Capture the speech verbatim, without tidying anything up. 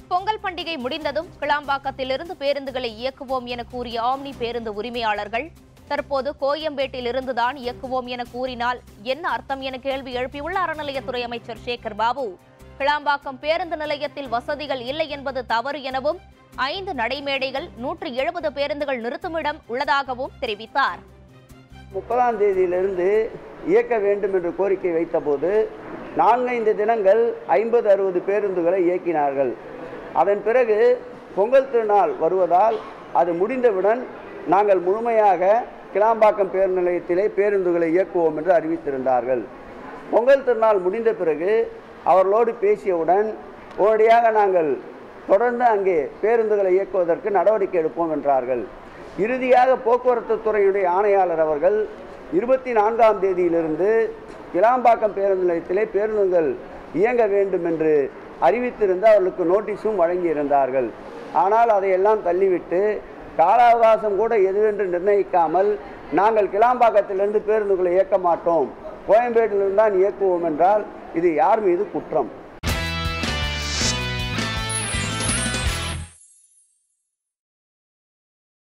பொங்கல் பண்டிகை முடிந்ததும் கிளாம்பாக்கத்திலிருந்து பேருந்துகளை இயக்குவோம் என கூறிய ஆம்னி பேருந்து உரிமையாளர்கள் தற்போது கோயம்பேட்டிலிருந்துதான் இயக்குவோம் என கூறினால் என்ன அர்த்தம் என கேள்வி எழுப்பியுள்ள அறநிலையத்துறை அமைச்சர் சேகர் பாபு, கிளாம்பாக்கம் பேருந்து நிலையத்தில் வசதிகள் இல்லை என்பது தவறு எனவும் ஐந்து நடைமேடைகள் நூற்று எழுபது பேருந்துகள் நிறுத்துமிடம் உள்ளதாகவும் தெரிவித்தார். முப்பதாம் தேதியிலிருந்து இயக்க வேண்டும் என்று கோரிக்கை வைத்தபோது நான்கைந்து தினங்கள் ஐம்பது அறுபது பேருந்துகளை இயக்கினார்கள். அதன் பிறகு பொங்கல் திருநாள் வருவதால் அது முடிந்தவுடன் நாங்கள் முழுமையாக கிளாம்பாக்கம் பேருந்து நிலையத்திலே பேருந்துகளை இயக்குவோம் என்று அறிவித்திருந்தார்கள். பொங்கல் திருநாள் முடிந்த பிறகு அவர்களோடு பேசியவுடன் உடனடியாக நாங்கள் தொடர்ந்து அங்கே பேருந்துகளை இயக்குவதற்கு நடவடிக்கை எடுப்போம் என்றார்கள். இறுதியாக போக்குவரத்து துறையுடைய ஆணையாளர் அவர்கள் இருபத்தி நான்காம் தேதியிலிருந்து கிளாம்பாக்கம் பேருந்து நிலையத்திலே பேருந்துகள் இயங்க வேண்டும் என்று அறிவித்திருந்து அவர்களுக்கு நோட்டீஸும் வழங்கியிருந்தார்கள். ஆனால் அதையெல்லாம் தள்ளிவிட்டு கால அவகாசம் கூட எதுவென்று நிர்ணயிக்காமல் நாங்கள் கிளாம்பாக்கத்திலிருந்து பேருந்துகளை இயக்க மாட்டோம், கோயம்பேட்டிலிருந்து தான் இயக்குவோம் என்றால் இது யார் மீது குற்றம்?